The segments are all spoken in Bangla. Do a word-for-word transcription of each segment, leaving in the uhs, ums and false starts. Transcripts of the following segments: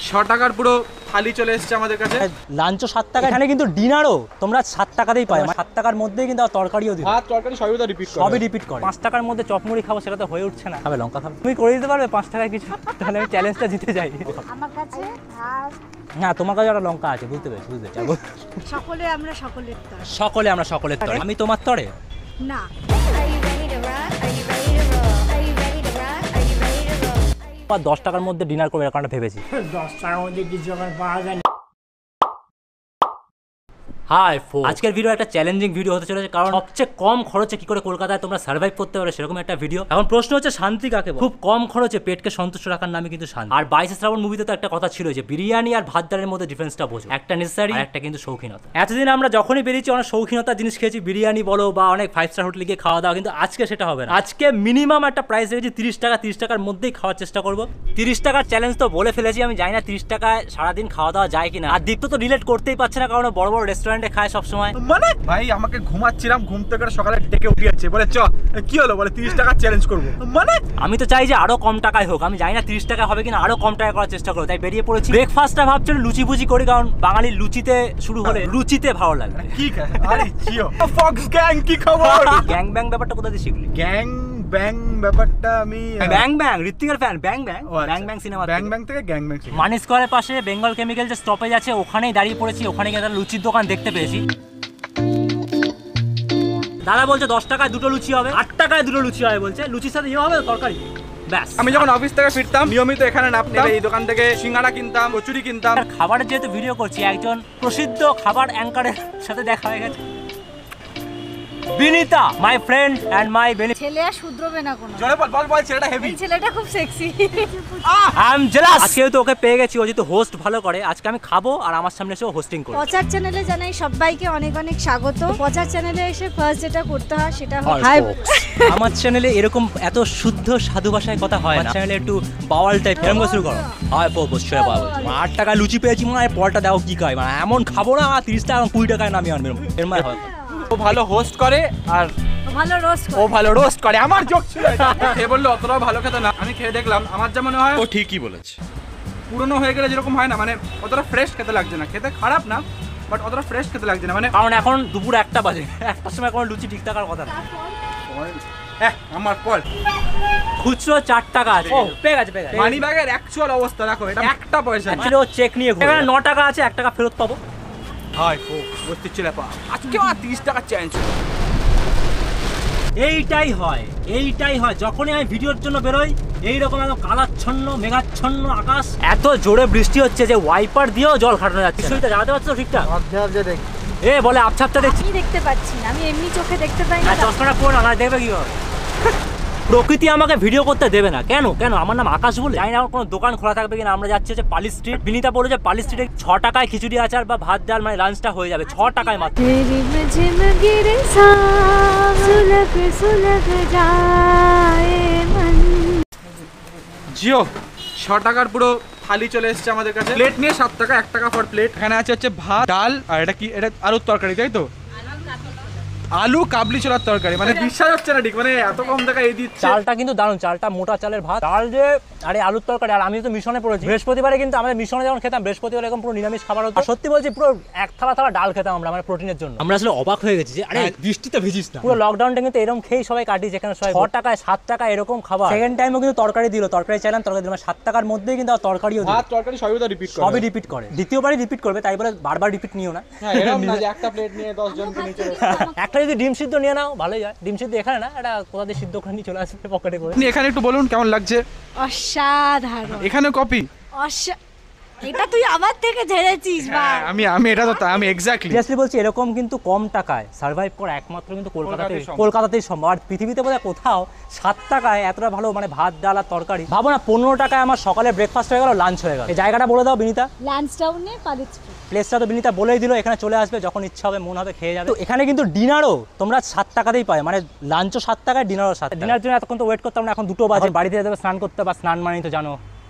ছ টাকার পুরো থালি চলে এসেছে আমাদের কাছে। লাঞ্চও সাত টাকা, এখানে কিন্তু ডিনারও তোমরা সাত টাকাতেই পাই। সাত টাকার মধ্যেই কিন্তু তরকারিও দিই, ভাত তরকারি সবই তো রিপিট করে, সবই রিপিট করে। পাঁচ টাকার মধ্যে চপমুড়ি খাবো সেটা তো হয়ে উঠছে না। খাবে লঙ্কা খাবে, তুমি করে দিতে পারবে পাঁচ টাকায় কিছু? তাহলে আমি চ্যালেঞ্জটা জিতে যাই। আমার কাছে ভাত, হ্যাঁ তোমার কাছে একটা লঙ্কা আছে, বুঝতে পেরেছি বুঝতে পেরেছি। সকলে আমরা সকলের তরে। সকলে আমরা সকলের তরে, আমি তোমার তরে না। দশ টাকার মধ্যে ডিনার করবে এরকমটা ভেবেছি। দশ টাকার মধ্যে কিছু যখন পাওয়া যায়। হাই ফো, আজকের ভিডিও একটা চ্যালেঞ্জিং ভিডিও হতে চলেছে, কারণ সবচেয়ে কম খরচে কি করে কলকাতায় তোমরা সার্ভাইভ করতে পারো সেরকম একটা ভিডিও। এখন প্রশ্ন হচ্ছে শান্তি কাকে বলে? খুব কম খরচে পেটকে সন্তুষ্ট রাখার নামে কিন্তু শান্তি। আর বাইশে শ্রাবণ মুভিতে তো একটা কথা ছিল যে বিরিয়ানি আর ভাত ডালের মধ্যে ডিফারেন্সটা বোঝো, একটা নেসেসারি আর একটা কিন্তু শৌখিনতা। এতদিন আমরা যখনই বেরিয়েছি অনেক শৌখিনতার জিনিস খেয়েছি, বিরিয়ানি বলো বা অনেক ফাইভ স্টার হোটেলে গিয়ে খাওয়া দাওয়া, কিন্তু আজকে সেটা হবে না। আজকে মিনিমাম একটা প্রাইস রেখেছি তিরিশ টাকা, তিরিশ টাকার মধ্যেই খাওয়ার চেষ্টা করবো। তিরিশ টাকার চ্যালেঞ্জ তো বলে ফেলেছি, আমি জানি না তিরিশ টাকায় সারাদিন খাওয়া দাওয়া যায় কিনা। আর দীপ্ত তো রিলেট করতেই পারছে না, কারণ বড় বড় রেস্টুরেন্টে খায় সবসময়। মানে ভাই আমাকে ঘুমাচ্ছিলাম, ঘুম থেকে সকালে ডেকে উঠে যাচ্ছে, বলে চ কি হলো, বলে তিরিশ টাকা চ্যালেঞ্জ করবো। মানে আমি তো চাই যে আরো কম টাকায় হোক, আমি জানি না তিরিশ টাকা হবে কিনা, আরো কম টাকা করার চেষ্টা করবো। তাই বেরিয়ে পড়েছি। ব্রেকফাস্টটা ভাবছিল লুচি বুচি করি, কারণ বাঙালির লুচিতে শুরু হলে লুচিতে ভালো লাগে। কি আরে জিও ফক্স গ্যাং কি খবর? গ্যাং ব্যাং ব্যাপারটা কোথা থেকে শিখলি? গ্যাং ব্যাং ব্যাপারটা আমি ব্যাং ব্যাং ঋত্বিকের ফ্যান, ব্যাং ব্যাং ব্যাং ব্যাং সিনেমা, ব্যাং ব্যাং থেকে গ্যাং ব্যাং। মানি স্কোয়ারের পাশে বেঙ্গল কেমিক্যাল যে স্টপেজ আছে ওখানেই দাঁড়িয়ে পড়েছি। ওখানে গিয়ে একটা লুচির দোকান দেখতে পেয়েছি। দাদা বলছে দশ টাকায় দুটো লুচি হবে, আট টাকায় দুটো লুচি হবে বলছে। লুচির সাথে ইয়ে হবে তরকারি, ব্যাস। আমি যখন অফিস থেকে ফিরতাম নিয়মিত এখানে নামতাম, এই দোকান থেকে সিঙ্গাড়া কিনতাম, কচুরি কিনতাম। খাবারের যেহেতু ভিডিও করছি, একজন প্রসিদ্ধ খাবার অ্যাঙ্কারের সাথে দেখা হয়ে গেছে, Binita, my friend and my বেনি। ছেলে আর শুধরবে না কোনো। জোরে বল বল বল, ছেলেটা হেভি, এই ছেলেটা খুব সেক্সি। I am jealous. আজকে তো ওকে পেয়ে গেছি, ও যেহেতু হোস্ট ভালো করে, আজকে আমি খাবো আর আমার সামনে এসে হোস্টিং করবে। পচার চ্যানেলে জানাই সবাইকে অনেক অনেক স্বাগত। পচার চ্যানেলে এসে ফার্স্ট যেটা করতে হয় সেটা হলো হাই। আমার চ্যানেলে এরকম এত শুদ্ধ সাধু ভাষায় কথা হয় না, চ্যানেলে একটু বাওয়াল টাইপ এরকম শুরু করো। হাই পো বসে বাবা, আট টাকা লুচি পেয়েছি, মানে পরটা দাও কি খাই, মানে এমন খাবো না তিরিশ টাকা কুড়ি টাকায় নামিয়ে আনবে এর মানে হয়। ও ভালো হোস্ট করে আর ভালো রোস্ট ও ভালো রোস্ট করে। আমার জোক ছিল এটা। এ বললো অতটাও ভালো খেতে না, আমি খেয়ে দেখলাম, আমার যা মনে হয় ও ঠিকই বলেছে। পুরনো হয়ে গেলে যেরকম হয় না, মানে অতটা ফ্রেশ খেতে লাগছে না। খেতে খারাপ না, বাট অতটা ফ্রেশ খেতে লাগছে না। মানে কারণ এখন দুপুর একটা বাজে, একটার সময় কোনো লুচি ঠিক থাকার কথা না। হ্যাঁ আমার পল খুচরো চার টাকা আছে। ও পেয়ে গেছে পেয়ে গেছে। মানি ব্যাগের অ্যাকচুয়াল অবস্থা দেখো, এটা একটা পয়সা না। অ্যাকচুয়ালি ও চেক নিয়ে ঘুরে। এখানে ন টাকা আছে, এক টাকা ফেরত পাবো। হাই ও বস্তির ছেলে পা, আজকে আর তিরিশ টাকা চ্যালেঞ্জ। এইটাই হয়, এইটাই হয় যখনই আমি ভিডিওর জন্য বেরোই, এইরকম একদম কালাচ্ছন্ন মেঘাচ্ছন্ন আকাশ, এত জোরে বৃষ্টি হচ্ছে যে ওয়াইপার দিয়েও জল খাটানো যাচ্ছে। কিছুটা জানাতে পারছো তো ঠিকঠাক? এ বলে আবছাপটা দেখছি, আমি দেখতে পাচ্ছি না, আমি এমনি চোখে দেখতে পাই না। আর চশমাটা পরে না, দেখবে কি হবে? প্রকৃতি আমাকে ভিডিও করতে দেবে না কেন? কেন আমার নাম আকাশ বলে? জানি না আমার কোনো দোকান খোলা থাকবে কিনা। আমরা যাচ্ছি যে পালি স্ট্রিট। বিনীতা বলে যে পালি স্ট্রিটে ছ টাকায় খিচুড়ি আচার বা ভাত ডাল মানে লাঞ্চটা হয়ে যাবে ছ টাকায় মাত্র। জিও ছ টাকার পুরো থালি চলে এসেছে আমাদের কাছে। প্লেট নিয়ে সাত টাকা, এক টাকা ফর প্লেট। এখানে আছে হচ্ছে ভাত ডাল আর এটা কি, এটা আলুর তরকারি তাই তো? আলু কাবলি ছোলার তরকারি, মানে বিশ্বাস হচ্ছে না ঠিক, মানে এত কম টাকায় এই দিচ্ছে। চালটা কিন্তু দারুণ, চালটা মোটা চালের ভাত, ডাল যে আরে আলুর তরকারি। আর আমি তো মিশনে পড়েছি, বৃহস্পতিবারে কিন্তু আমাদের মিশনে যখন খেতাম, বৃহস্পতিবার এরকম পুরো নিরামিষ খাবার হতো। সত্যি বলছি পুরো এক থালা থালা ডাল খেতাম আমরা, মানে প্রোটিনের জন্য। আমরা আসলে অবাক হয়ে গেছি যে আরে বৃষ্টিতে ভিজিস না। পুরো লকডাউনটা কিন্তু এরকম খেয়েই সবাই কাটি, যেখানে সবাই ছ টাকায় সাত টাকা এরকম খাবার। সেকেন্ড টাইমও কিন্তু তরকারি দিল, তরকারি চাইলাম তরকারি দিল, সাত টাকার মধ্যেই কিন্তু তরকারিও দিল। ভাত তরকারি সবই তো রিপিট করে, সবই রিপিট করে, দ্বিতীয়বারই রিপিট করবে, তাই বলে বারবার রিপিট নিও না। হ্যাঁ এরকম না যে একটা প্লেট নিয়ে দশ জনকে নিয়ে চলে আসবে। একটা যদি ডিম সিদ্ধ নিয়ে নাও ভালোই হয়। ডিম সিদ্ধ এখানে না, এটা কোথা দিয়ে সিদ্ধ করে নিয়ে চলে আসবে পকেটে করে। আপনি এখানে একটু বলুন কেমন লাগছে? অসাধারণ। এখানে কপি অসা এটা তুই আমার থেকে ঝেড়েছিস ভাই। আমি আমি এটা তো আমি এক্স্যাক্টলি সিরিয়াসলি বলছি, এরকম কিন্তু কম টাকায় সার্ভাইভ করা একমাত্র কিন্তু কলকাতাতেই কলকাতাতেই সম্ভব। আর পৃথিবীতে বোধহয় কোথাও সাত টাকায় এতটা ভালো মানে ভাত ডাল আর তরকারি। ভাবো না, পনেরো টাকায় আমার সকালে ব্রেকফাস্ট হয়ে গেল, লাঞ্চ হয়ে গেল। এই জায়গাটা বলে দাও বিনীতা। লাঞ্চ টাউনে পালি স্ট্রিট। প্লেসটা তো বিনীতা বলেই দিল, এখানে চলে আসবে যখন ইচ্ছা হবে, মন হবে খেয়ে যাবে। তো এখানে কিন্তু ডিনারও তোমরা সাত টাকাতেই পাই, মানে লাঞ্চও সাত টাকায়, ডিনারও সাত। ডিনার জন্য এতক্ষণ তো ওয়েট করতাম না, এখন দুটো বাজে, বাড়িতে যেতে স্নান করতে, বা স্নান মানেই তো জানো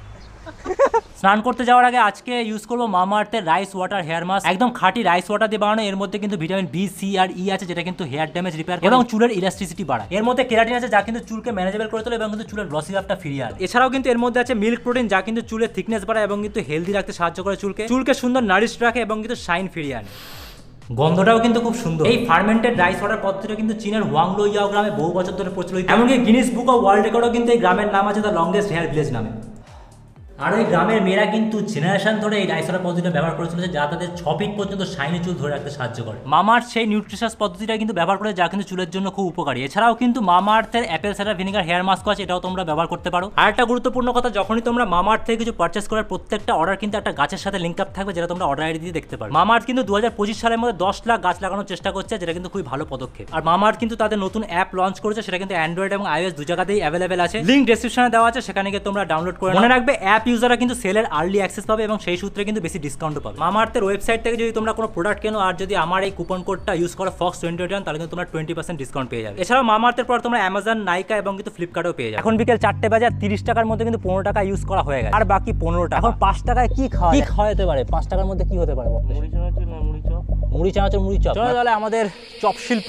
স্নান করতে যাওয়ার আগে আজকে ইউজ করবো মামা আর্থের রাইস ওয়াটার হেয়ার মাস্ক। একদম খাঁটি রাইস ওয়াটার দিয়ে বানানো। এর মধ্যে কিন্তু ভিটামিন বি, সি আর ই আছে, যেটা কিন্তু হেয়ার ড্যামেজ রিপেয়ার এবং চুলের ইলাস্টিসিটি বাড়ায়। এর মধ্যে কেরাটিন আছে, যা কিন্তু চুলকে ম্যানেজেবল করে তোলে এবং কিন্তু চুলের গ্লসি ভাবটা ফিরিয়ে আনে। এছাড়াও কিন্তু এর মধ্যে আছে মিল্ক প্রোটিন, যা কিন্তু চুলের থিকনেস বাড়ায় এবং কিন্তু হেলদি রাখতে সাহায্য করে চুলকে চুলকে সুন্দর নারিশ রাখে এবং কিন্তু শাইন ফিরিয়ে আনে। গন্ধটাও কিন্তু খুব সুন্দর। এই ফার্মেন্টেড রাইস ওয়াটার পদ্ধতিটা কিন্তু চীনের ওয়াংলো ইয়াও গ্রামে বহু বছর ধরে প্রচলিত। এমনকি গিনিস বুক অফ ওয়ার্ল্ড রেকর্ডও কিন্তু এই গ্রামের নাম আছে দ্য লংগেস্ট হেয়ার ভিলেজ নামে। আর ওই গ্রামের মেয়েরা কিন্তু জেনারেশন ধরে এই রাইস ওয়াটার পদ্ধতিটা ব্যবহার করে চলেছে, যা তাদের ছ ফিট পর্যন্ত শাইনি চুল ধরে রাখতে সাহায্য করে। মামাআর্থ সেই নিউট্রিশাস পদ্ধতিটা কিন্তু ব্যবহার করে, যা কিন্তু চুলের জন্য খুব উপকারী। এছাড়াও কিন্তু মামাআর্থের apple cider vinegar hair mask আছে, এটাও তোমরা ব্যবহার করতে পারো। আর একটা গুরুত্বপূর্ণ কথা, যখনই তোমরা মামাআর্থ থেকে কিছু পারচেস করার প্রত্যেকটা অর্ডার কিন্তু একটা গাছের সাথে লিঙ্ক আপ থাকবে, যেটা তোমরা অর্ডার আইডি দিয়ে দেখতে পারো। মামাআর্থ কিন্তু দু হাজার পঁচিশ সালের মধ্যে দশ লাখ গাছ লাগানোর চেষ্টা করছে, যেটা কিন্তু খুবই ভালো পদক্ষেপ। আর মামাআর্থ কিন্তু তাদের নতুন অ্যাপ লঞ্চ করেছে, সেটা কিন্তু অ্যান্ড্রয়েড এবং আইওএস দু জায়গাতেই অ্যাভেলেবেল আছে। লিঙ্ক ডেসক্রিপশনে দেওয়া আছে, সেখানে গিয়ে তোমরা ডাউনলোড করে মনে রাখবে অ্যাপ ইউজাররা কিন্তু সেলের আর্লি অ্যাক্সেস পাবে এবং সেই সূত্রে কিন্তু বেশি ডিসকাউন্টও পাবে। মামাআর্থের ওয়েবসাইট থেকে যদি তোমরা কোনো প্রোডাক্ট কেনো আর যদি আমার এই কুপন কোডটা ইউজ করো ফক্স টোয়েন্টি ওয়ান, তাহলে কিন্তু তোমরা টোয়েন্টি পার্সেন্ট ডিসকাউন্ট পেয়ে যাবে। এছাড়াও মামাআর্থের পর তোমরা অ্যামাজন, নাইকা এবং কিন্তু ফ্লিপকার্টেও পেয়ে যাবে। এখন বিকেল চারটে বাজে, তিরিশ টাকার মধ্যে কিন্তু পনেরো টাকা ইউজ করা হয়ে গেছে, আর বাকি পনেরো টাকা। এখন পাঁচ টাকায় কি খাওয়া কি খাওয়া যেতে পারে? পাঁচ টাকার মধ্যে কি হতে পারে? মুড়ি চানাচুর না মুড়ি চপ? মুড়ি চানাচুর, মুড়ি চপ। চলো তাহলে আমাদের চপ শিল্প।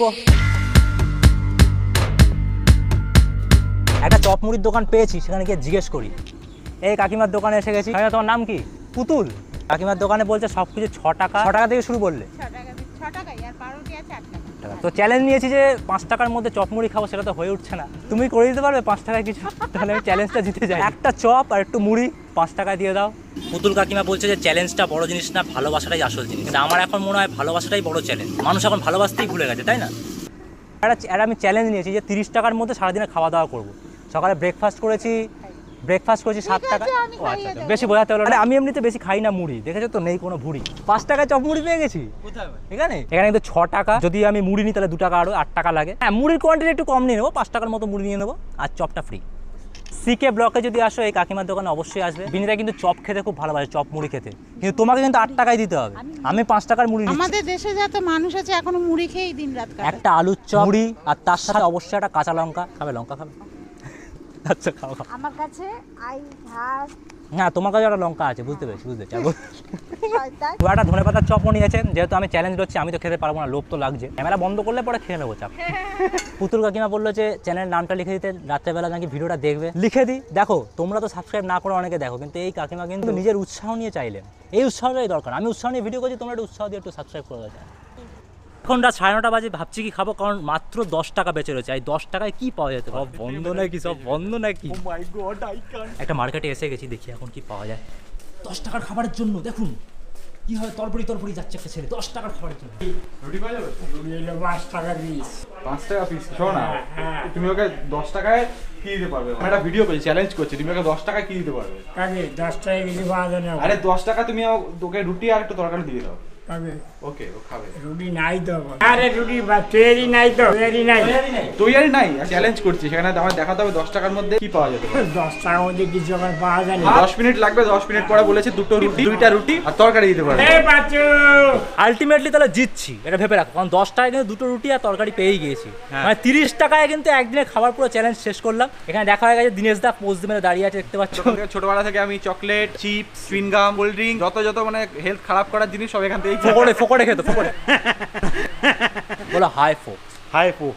একটা চপ মুড়ির দোকান পেয়েছি, সেখানে গিয়ে জিজ্ঞেস করি। এই কাকিমার দোকানে এসে গেছি। তোমার নাম কি? পুতুল। কাকিমার দোকানে বলছে সব কিছু ছ টাকা। ছ টাকা থেকে শুরু বললে? তো চ্যালেঞ্জ নিয়েছি যে পাঁচ টাকার মধ্যে চপ মুড়ি খাবো, সেটা তো হয়ে উঠছে না। তুমি করে দিতে পারবে পাঁচ টাকায় কিছু? তাহলে আমি চ্যালেঞ্জটা জিতে যাই। একটা চপ আর একটু মুড়ি পাঁচ টাকায় দিয়ে দাও। পুতুল কাকিমা বলছে যে চ্যালেঞ্জটা বড় জিনিস না, ভালোবাসাটাই আসল জিনিস। আমার এখন মনে হয় ভালোবাসাটাই বড় চ্যালেঞ্জ। মানুষ এখন ভালোবাসতেই ভুলে গেছে, তাই না? আর আমি চ্যালেঞ্জ নিয়েছি যে তিরিশ টাকার মধ্যে সারাদিনে খাওয়া দাওয়া করবো। সকালে ব্রেকফাস্ট করেছি, ব্রেকফাস্ট করেছি সাত টাকা। ও আচ্ছা, বেশি বোঝাতে হলো না। আমি এমনিতে বেশি খাই না মুড়ি, দেখেছো তো, নেই কোনো ভুড়ি। পাঁচ টাকায় চপ মুড়ি পেয়ে গেছি এখানে। এখানে কিন্তু ছ টাকা। যদি আমি মুড়ি নিই তাহলে দু টাকা আরো আট টাকা লাগে। হ্যাঁ, মুড়ির কোয়ান্টিটি একটু কম নিয়ে নেবো, পাঁচ টাকার মতো মুড়ি নিয়ে নেবো, আর চপটা ফ্রি। সিকে ব্লকে যদি আসো, এই কাকিমার দোকানে অবশ্যই আসবে। বিনিতা কিন্তু চপ খেতে খুব ভালোবাসে, চপ মুড়ি খেতে। কিন্তু তোমাকে কিন্তু আট টাকায় দিতে হবে। আমি পাঁচ টাকার মুড়ি নিচ্ছি। আমাদের দেশে যত মানুষ আছে এখনো মুড়ি খেয়েই দিন রাত কাটায়। একটা আলুর চপ, মুড়ি, আর তার সাথে অবশ্যই একটা কাঁচা লঙ্কা। খাবে? লঙ্কা খাবে? আচ্ছা, খাও খাও। আমার কাছে আই হ্যাভ হ্যাঁ, তোমার কাছে একটা লঙ্কা আছে, বুঝতে পেরেছি, বুঝতে পেরেছি। একটা ধনে পাতার চপও নিয়েছে। যেহেতু আমি চ্যালেঞ্জ করছি, আমি তো খেতে পারবো না, লোভ তো লাগছে। ক্যামেরা বন্ধ করলে পরে খেয়ে নেবো চাপ। পুতুল কাকিমা বললো যে চ্যানেলের নামটা লিখে দিতে, রাত্রেবেলা নাকি ভিডিওটা দেখবে। লিখে দিই। দেখো, তোমরা তো সাবস্ক্রাইব না করে অনেকে দেখো, কিন্তু এই কাকিমা কিন্তু নিজের উৎসাহ নিয়ে চাইলেন। এই উৎসাহটাই দরকার। আমি উৎসাহ নিয়ে ভিডিও করছি, তোমরা একটু উৎসাহ দিয়ে একটু সাবস্ক্রাইব করে দেয়। এখন রাত সাড়ে নটা বাজে, ভাবছি কি খাবো, কারণ মাত্র দশ টাকা বেঁচে রয়েছে। এই দশ টাকায় কি পাওয়া যেতে? সব বন্ধ নাকি? সব বন্ধ নাকি? একটা মার্কেটে এসে গেছি, দেখি এখন কি পাওয়া যায় দশ টাকার খাবারের জন্য। দেখুন কি হয়, তরপরি তরপরি যাচ্ছে একটা ছেলে দশ টাকার খাবারের জন্য। রুটি পাওয়া যাবে? রুটি হলো পাঁচ টাকা পিস। পাঁচ টাকা পিস? শোনো না, তুমি ওকে দশ টাকায় কি দিতে পারবে? আমি একটা ভিডিও করছি, চ্যালেঞ্জ করছি, তুমি ওকে দশ টাকায় কি দিতে পারবে? কাকে দশ টাকা কিছু পাওয়া যায় না? আরে দশ টাকা তুমি তোকে রুটি আর একটু তরকারি দিয়ে দাও। কাকে? ওকে, ও খাবে। রুটি নাই তো। আরে রুটি বা তৈরি নাই তো। তৈরি নাই। তৈরি নাই? চ্যালেঞ্জ করছি, সেখানে আমার দেখাতে হবে দশ টাকার মধ্যে কি পাওয়া যেতে পারে। দশ টাকার মধ্যে কিছু এখন পাওয়া যায় না। দশ মিনিট লাগবে। দশ মিনিট পরে বলেছে দুটো রুটি, দুইটা রুটি আর তরকারি দিতে পারবে। আলটিমেটলি তাহলে জিতছি, এটা ভেবে রাখো। কারণ দশ টাকায় কিন্তু দুটো রুটি আর তরকারি পেয়েই গিয়েছি। মানে তিরিশ টাকায় কিন্তু একদিনে খাবার পুরো চ্যালেঞ্জ শেষ করলাম। এখানে দেখা হয়ে গেছে দিনেশ দা পোস্ট মেরে দাঁড়িয়ে আছে, দেখতে পাচ্ছ। ছোটবেলা থেকে আমি chocolate, chips, chewing gum, cold drink, যত যত মানে হেলথ খারাপ করার জিনিস সব এখান থেকে ফোকড়ে ফোকড়ে খেতো, ফোকড়ে। বলো হাই ফো, হাই ফো।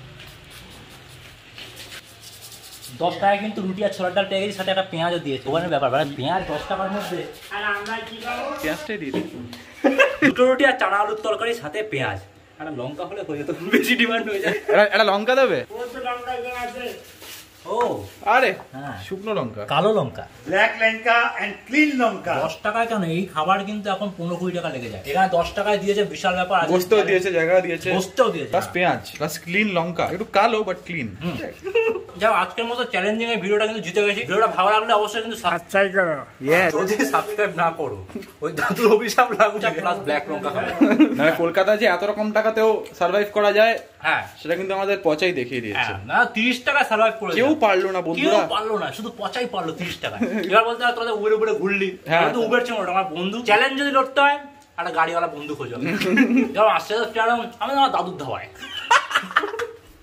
দশ টাকায় কিন্তু রুটি আর ছোলার ডাল পেয়ে গেছি, সাথে একটা পেঁয়াজও দিয়েছে। ওখানে ব্যাপার, মানে পেঁয়াজ দশ টাকার মধ্যে। আর আমরা কি খাবো? পেঁয়াজটাই দিয়ে দিই। দুটো রুটি আর চানা আলুর তরকারি, সাথে পেঁয়াজ। একটা লঙ্কা হলে হয়ে যেত, বেশি ডিমান্ড হয়ে যায়। একটা লঙ্কা দেবে? ও তো লঙ্কা দেওয়া আছে। ও আরে হ্যাঁ, শুকনো লঙ্কা, কালো লঙ্কা, ব্ল্যাক লঙ্কা এন্ড ক্লিন লঙ্কা। দশ টাকায় কেন? এই খাবার কিন্তু এখন পনেরো কুড়ি টাকা লেগে যায়। এখানে দশ টাকায় দিয়েছে, বিশাল ব্যাপার। গোস্তও দিয়েছে, জায়গা দিয়েছে, গোস্তও দিয়েছে, প্লাস পেঁয়াজ, প্লাস ক্লিন লঙ্কা, একটু কালো বাট ক্লিন। যাও, আজকের মতো চ্যালেঞ্জিং এর ভিডিওটা কিন্তু জিতে গেছি। ভিডিওটা ভালো লাগলে অবশ্যই কিন্তু সাবস্ক্রাইব করো। যদি সাবস্ক্রাইব না করো, ওই দাদুর অভিশাপ লাগুচা প্লাস ব্ল্যাক লঙ্কা খাবে। না, কলকাতায় যে এত রকম টাকাতেও সার্ভাইভ করা যায়, হ্যাঁ, সেটা কিন্তু আমাদের পচাই দেখিয়ে দিয়েছে। না, তিরিশ টাকা সার্ভাইভ করে কেউ পারলো না বন্ধুরা, কেউ পারলো না, শুধু পচাই পারলো তিরিশ টাকা। এবার বলতে হয় তোদের উবের উপরে ঘুরলি, হ্যাঁ, তো উবের ছিল ওটা আমার বন্ধু। চ্যালেঞ্জ যদি লড়তে হয়, একটা গাড়িওয়ালা বন্ধু খোঁজো। যেমন আসছে আমি আমার দাদুর ধাওয়ায়।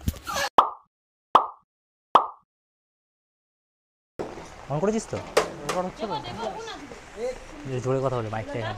অন করেছিস তো? রেকর্ড হচ্ছে তো? জোরে কথা বলে মাইকটা এখানে।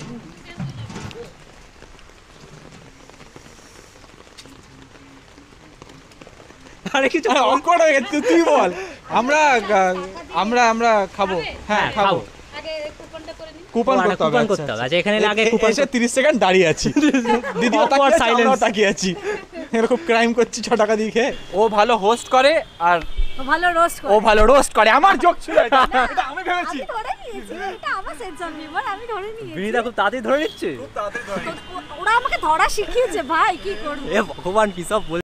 আরে কিছু অঙ্কটা হয়ে গেছে, তুই বল। আমরা আমরা আমরা খাবো, হ্যাঁ খাবো। কুপন ও, করতে হবে, কুপন আচ্ছা, করতে হবে। আচ্ছা। আচ্ছা, এখানে লাগে এ- কুপন এসে তিরিশ সেকেন্ড দাঁড়িয়ে আছি, দিদিও Awkward তাকিয়ে আছে, silence. আমরাও তাকিয়ে আছি, এরকম ক্রাইম করছি ছ টাকা দিয়ে খেয়ে। ও ভালো হোস্ট করে আর ও ভালো রোস্ট করে। ও ভালো রোস্ট করে। আমার জোক ছিল এটা, এটা আমি ভেবেছি। আমি ধরে নিয়েছি, এটা আমার সেন্স অফ হিউমার, আমি ধরে নিয়েছি। বিড়িটা খুব তাড়াতাড়ি ধরে নিচ্ছে। ওরা আমাকে ধরা শিখিয়েছে ভাই, কি করব। এ ভগবান কি সব বল